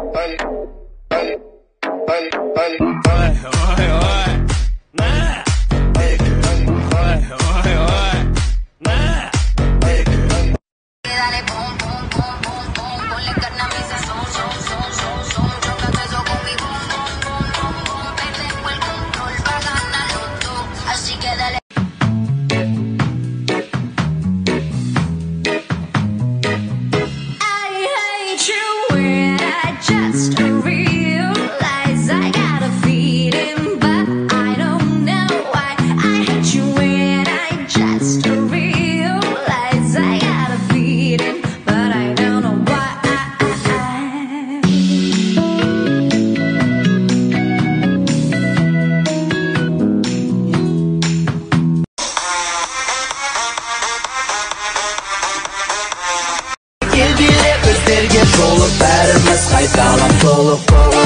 Жолы бәріміз қайталап толып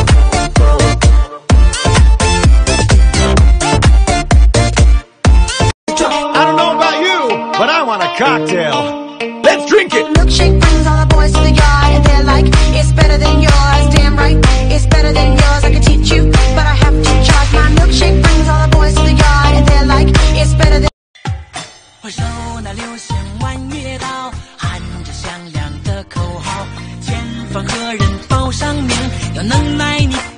I don't know about you, but I want a cocktail. Let's drink it. Milkshake brings all the boys to the yard, and they're like, it's better than yours. Damn right, it's better than yours. I could teach you, but I have to charge. My milkshake brings all the boys to the yard, and they're like, it's better than. 回首那流星弯月岛，喊着响亮的口号，前方何人报上名？有能耐你。